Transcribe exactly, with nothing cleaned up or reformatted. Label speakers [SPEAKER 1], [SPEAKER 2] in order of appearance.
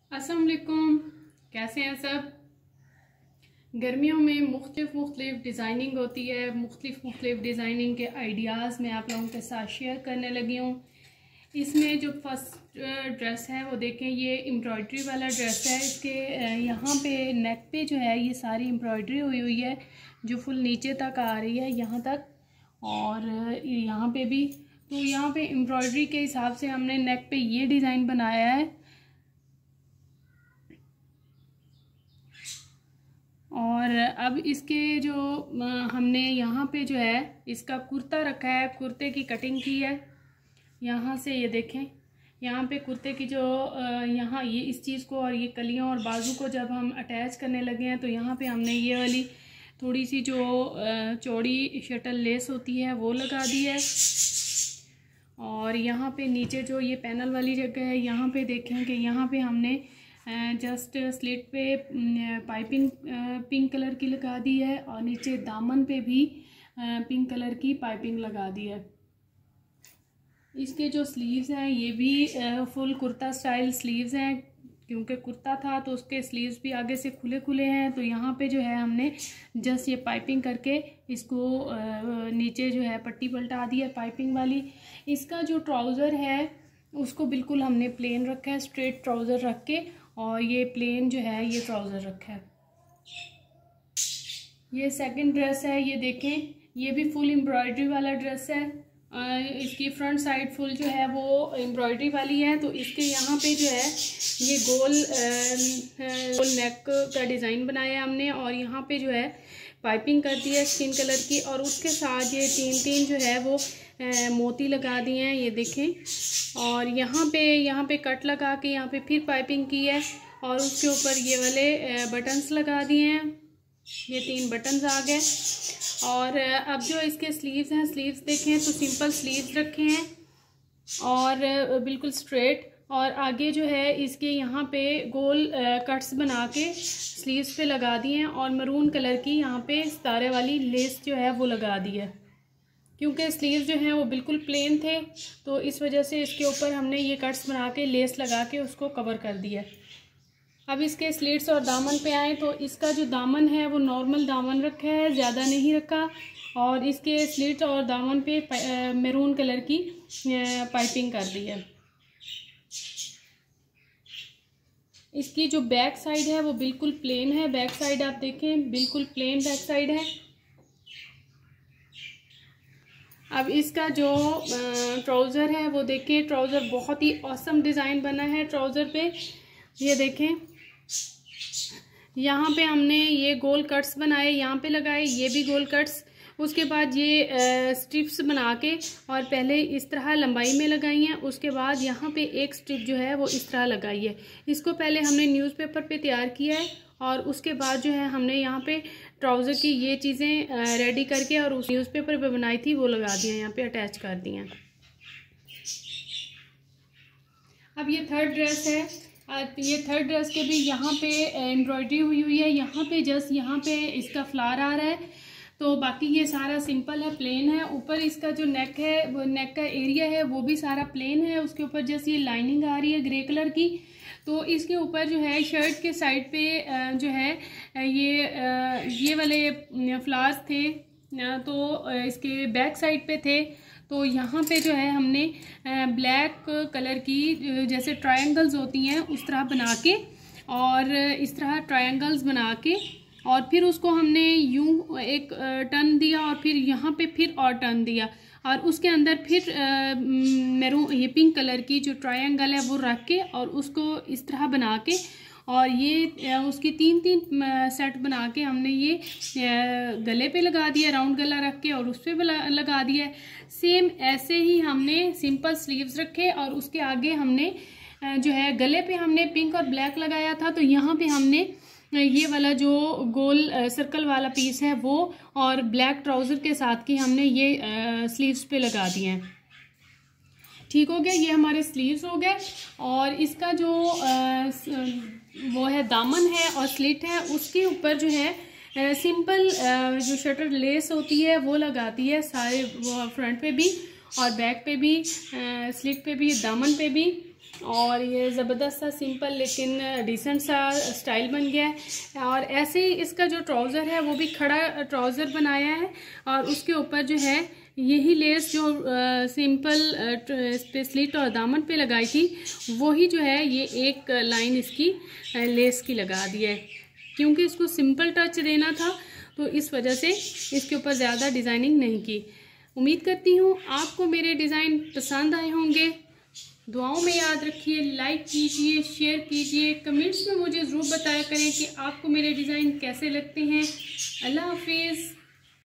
[SPEAKER 1] अस्सलाम वालेकुम, कैसे हैं सब। गर्मियों में मुख्तलिफ मुख्तलिफ डिज़ाइनिंग होती है। मुख्तलिफ मुख्तलिफ डिज़ाइनिंग के आइडियाज़ मैं आप लोगों के साथ शेयर करने लगी हूँ। इसमें जो फर्स्ट ड्रेस है वो देखें, ये एम्ब्रॉयडरी वाला ड्रेस है। इसके यहाँ पे नेक पे जो है ये सारी एम्ब्रॉयडरी हुई हुई है जो फुल नीचे तक आ रही है यहाँ तक, और यहाँ पे भी। तो यहाँ पे एम्ब्रॉयडरी के हिसाब से हमने नेक पे ये डिज़ाइन बनाया है। और अब इसके जो हमने यहाँ पे जो है इसका कुर्ता रखा है, कुर्ते की कटिंग की है। यहाँ से ये देखें, यहाँ पे कुर्ते की जो यहाँ ये इस चीज़ को और ये कलियों और बाजू को जब हम अटैच करने लगे हैं तो यहाँ पे हमने ये वाली थोड़ी सी जो चौड़ी शटल लेस होती है वो लगा दी है। और यहाँ पे नीचे जो ये पैनल वाली जगह है, यहाँ पे देखें कि यहाँ पे हमने जस्ट स्लिट पे पाइपिंग पिंक कलर की लगा दी है और नीचे दामन पे भी पिंक कलर की पाइपिंग लगा दी है। इसके जो स्लीव्स हैं ये भी फुल कुर्ता स्टाइल स्लीव्स हैं, क्योंकि कुर्ता था तो उसके स्लीव्स भी आगे से खुले खुले हैं। तो यहाँ पे जो है हमने जस्ट ये पाइपिंग करके इसको नीचे जो है पट्टी पलटा दी है पाइपिंग वाली। इसका जो ट्राउज़र है उसको बिल्कुल हमने प्लेन रखा है, स्ट्रेट ट्राउज़र रख के, और ये प्लेन जो है ये ट्राउज़र रखा है। ये सेकंड ड्रेस है, ये देखें, ये भी फुल एम्ब्रॉयडरी वाला ड्रेस है। इसकी फ्रंट साइड फुल जो है वो एम्ब्रॉयडरी वाली है। तो इसके यहाँ पे जो है ये गोल गोल नेक का डिज़ाइन बनाया हमने, और यहाँ पे जो है पाइपिंग कर दी है स्किन कलर की, और उसके साथ ये तीन तीन जो है वो ए, मोती लगा दिए हैं, ये देखें। और यहाँ पे यहाँ पे कट लगा के यहाँ पे फिर पाइपिंग की है, और उसके ऊपर ये वाले बटन्स लगा दिए हैं, ये तीन बटन्स आ गए। और अब जो इसके स्लीव्स हैं, स्लीव्स देखें तो सिंपल स्लीव्स रखे हैं और बिल्कुल स्ट्रेट, और आगे जो है इसके यहाँ पे गोल कट्स बना के स्लीव्स पे लगा दिए हैं, और मरून कलर की यहाँ पे सितारे वाली लेस जो है वो लगा दी है। क्योंकि स्लीव्स जो हैं वो बिल्कुल प्लेन थे तो इस वजह से इसके ऊपर हमने ये कट्स बना के लेस लगा के उसको कवर कर दिया। अब इसके स्लीट्स और दामन पे आए तो इसका जो दामन है वो नॉर्मल दामन रखा है, ज़्यादा नहीं रखा, और इसके स्लीट्स और दामन पे मैरून कलर की पाइपिंग कर दी है। इसकी जो बैक साइड है वो बिल्कुल प्लेन है, बैक साइड आप देखें बिल्कुल प्लेन बैक साइड है। अब इसका जो ट्राउज़र है वो देखें, ट्राउज़र बहुत ही ऑसम डिज़ाइन बना है ट्राउज़र पे, ये देखें। यहाँ पे हमने ये गोल कट्स बनाए, यहाँ पे लगाए ये भी गोल कट्स, उसके बाद ये स्ट्रिप्स बना के और पहले इस तरह लंबाई में लगाई हैं, उसके बाद यहाँ पे एक स्ट्रिप जो है वो इस तरह लगाई है। इसको पहले हमने न्यूज़पेपर पे तैयार किया है, और उसके बाद जो है हमने यहाँ पे ट्राउज़र की ये चीज़ें रेडी करके और उस न्यूज़पेपर पे बनाई थी वो लगा दी हैं, यहाँ पे अटैच कर दी हैं। अब ये थर्ड ड्रेस है, ये थर्ड ड्रेस के भी यहाँ पे एम्ब्रॉयडरी हुई हुई है, यहाँ पे जस्ट यहाँ पे इसका फ्लावर आ रहा है, तो बाकी ये सारा सिंपल है, प्लेन है। ऊपर इसका जो नेक है वो नेक का एरिया है वो भी सारा प्लेन है, उसके ऊपर जस्ट ये लाइनिंग आ रही है ग्रे कलर की। तो इसके ऊपर जो है शर्ट के साइड पे जो है ये ये वाले फ्लावर्स थे, तो इसके बैक साइड पे थे। तो यहाँ पे जो है हमने ब्लैक कलर की जैसे ट्रायंगल्स होती हैं उस तरह बना के, और इस तरह ट्रायंगल्स बना के, और फिर उसको हमने यूं एक टर्न दिया, और फिर यहाँ पे फिर और टर्न दिया, और उसके अंदर फिर मैरून ये पिंक कलर की जो ट्रायंगल है वो रख के और उसको इस तरह बना के, और ये उसकी तीन तीन सेट बना के हमने ये गले पे लगा दिया, राउंड गला रख के, और उस पर लगा दिया। सेम ऐसे ही हमने सिंपल स्लीव्स रखे, और उसके आगे हमने जो है गले पे हमने पिंक और ब्लैक लगाया था, तो यहाँ पे हमने ये वाला जो गोल सर्कल वाला पीस है वो और ब्लैक ट्राउज़र के साथ की हमने ये स्लीव्स पे लगा दिए हैं। ठीक हो गया, ये हमारे स्लीव्स हो गए। और इसका जो आ, वो है दामन है और स्लिट है, उसके ऊपर जो है सिंपल जो शटर लेस होती है वो लगाती है सारे, वो फ्रंट पे भी और बैक पे भी, स्लिट पे भी, दामन पे भी। और ये ज़बरदस्त सा सिंपल लेकिन डिसेंट सा स्टाइल बन गया है। और ऐसे ही इसका जो ट्राउज़र है वो भी खड़ा ट्राउज़र बनाया है और उसके ऊपर जो है यही लेस जो आ, सिंपल स्लीट और दामन पे लगाई थी वही जो है ये एक लाइन इसकी आ, लेस की लगा दी है, क्योंकि इसको सिंपल टच देना था तो इस वजह से इसके ऊपर ज़्यादा डिज़ाइनिंग नहीं की। उम्मीद करती हूँ आपको मेरे डिज़ाइन पसंद आए होंगे। दुआओं में याद रखिए, लाइक कीजिए, शेयर कीजिए, कमेंट्स में मुझे ज़रूर बताया करें कि आपको मेरे डिज़ाइन कैसे लगते हैं। अल्लाह हाफिज़।